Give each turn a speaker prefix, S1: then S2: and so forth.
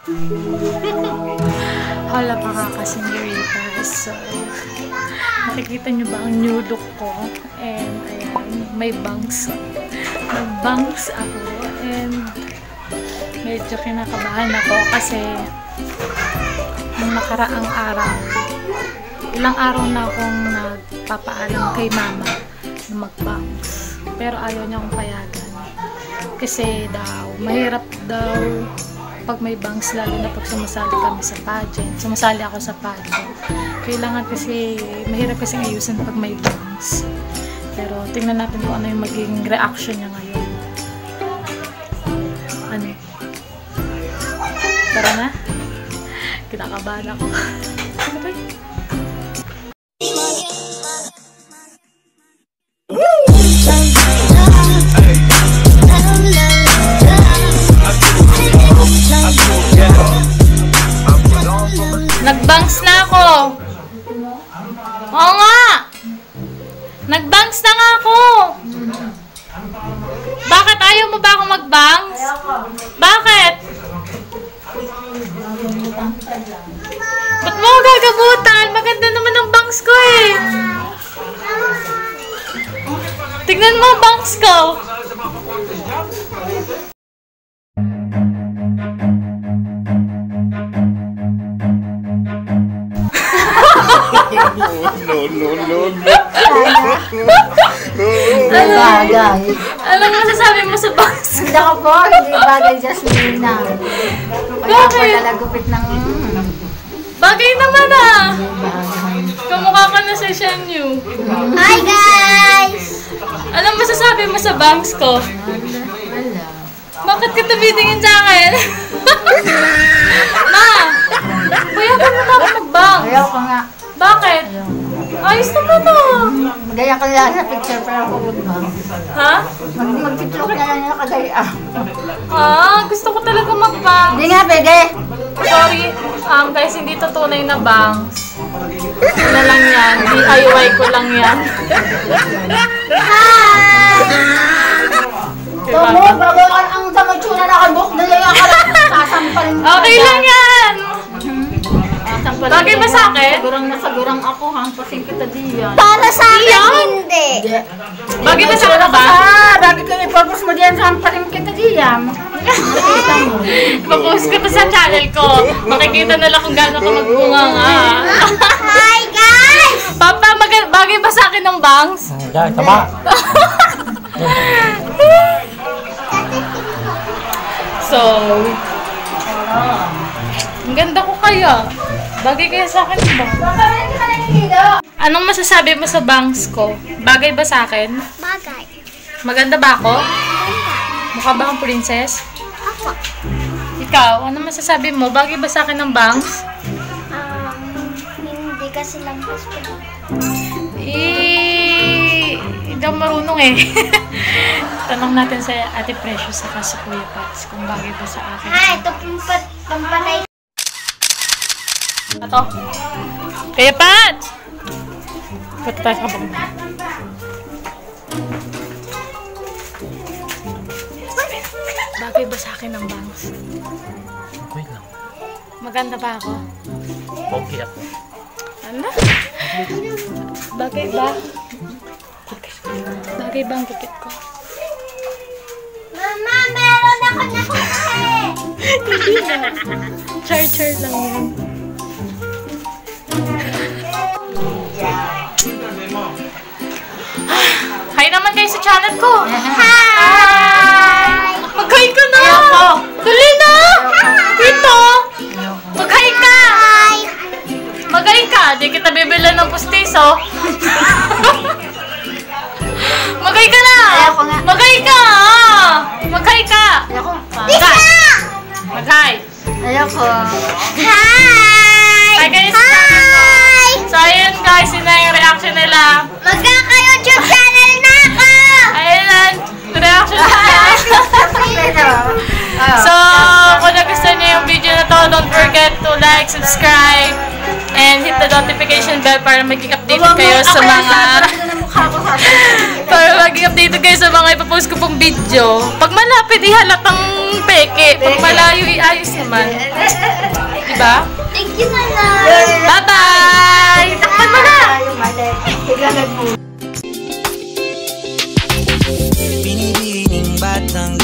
S1: Hala pa kakasenyorita. So, nakikita nyo ba ang new look ko? And, ayan, may bangs. May bangs ako. And, medyo kinakabahan ako kasi nung nakaraang araw, ilang araw na akong nagpapaalam kay mama na mag-bangs. Pero ayaw niya akong payagan. Kasi daw, mahirap daw pag may bangs, lalo na pag sumasali kami sa pageant. Sumasali ako sa pageant. Kailangan kasi, mahirap kasi ayusin pag may bangs. Pero tingnan natin kung ano yung maging reaction niya ngayon. Ano? Tara na. Kinakabahan ako. Nagbangs na ako. Oo nga. Nagbangs na nga ako. Bakit? Ayaw mo ba ako magbangs? Bakit? Ba't mo gagabutan? Maganda naman ang bangs ko eh. Tignan mo ang bangs ko.
S2: No.
S3: Ano bagay?
S1: Anong masasabi mo sa bangs?
S3: Hindi ako po, hindi bagay Jasmine na. Kaya po
S1: Bakit?
S3: talagupit ng...
S1: Bagay naman ah. Kamukha ka na sa Shenyu.
S3: Hi guys!
S1: Anong masasabi mo sa bangs ko?
S3: Wala.
S1: Bakit ka tumingin sa akin? Ma! Kuya, ka na ako mag-bangs.
S3: Ayaw ko nga.
S1: Bakit? Ayos naman ah.
S3: Magaya ko lang sa picture pero huwag ba?
S1: Ha?
S3: Mag-picture ko na lang yung kagaya.
S1: Gusto ko talaga mag-bangs.
S3: Hindi nga pwede.
S1: Sorry, guys, hindi to tunay na bangs. Ano lang yan, DIY ko lang yan.
S3: Hi! Tomo, bago ang damatsuna na kabuk, dali nga ka lang. Sasampalin mo.
S1: Okay lang yan.
S3: Sasampalin
S1: Bagay ba sa akin?
S3: Sagurang ako, hampasin kita diyan.
S4: Para sa akin, hindi.
S1: Bagay ba sa akin ba?
S3: Bagay ko i-purpose mo diyan, hampasin kita diyan.
S1: Papost ko to sa channel ko. Makikita nila kung gaano ka magbunga nga.
S4: Hi, guys!
S1: Papa, bagay ba sa akin ng bangs?
S2: Yan, tama.
S1: So, ang ganda ko kaya. Bagay kaya sa akin ba? Anong masasabi mo sa bangs ko? Bagay ba sa akin?
S4: Bagay.
S1: Maganda ba ako? Mukha ba akong princess?
S4: Ako.
S1: Ikaw, ano masasabi mo? Bagay ba sa akin ng bangs?
S4: Hindi kasi lang gusto.
S1: Hindi ako marunong eh. Tanong natin sa Ate Precious saka sa Kuya Pats kung bagay ba sa akin.
S4: Ito pampanay.
S1: Ito. Kuya Pats! Punta tayo sa kabang. Bagay ba sa akin ng bangs?
S2: Okay lang.
S1: Maganda ba ako?
S2: Okay ako.
S1: Ano? Bagay ba? Bagay ba ang gupit ko?
S4: Mama, meron ako na kasi.
S1: Hindi na. Char-char lang yun. Hi naman kayo sa channel ko.
S4: Hi!
S1: Mag-hi ka na. Dali na. Dito. Mag-hi ka.
S4: Hi!
S1: Mag-hi ka. Di kita bibilan ng pustiso. Mag-hi ka na.
S3: Ayoko nga.
S1: Mag-hi ka. Mag-hi ka.
S3: Ayoko.
S1: Mag-hi.
S3: Ayoko.
S4: Hi!
S1: Hi guys.
S4: Hi!
S1: So ayun guys, yun na yung reaction nila.
S4: Magkaka-YouTube channel na ako!
S1: Ayun, reaction nila. So, kung nagustuhan niyo yung video na to, don't forget to like, subscribe, and hit the notification bell para maging updated kayo sa mga ipapost ko pong video. Pag malapit, ihalatang peke. Pag malayo, iayos naman.
S5: kitang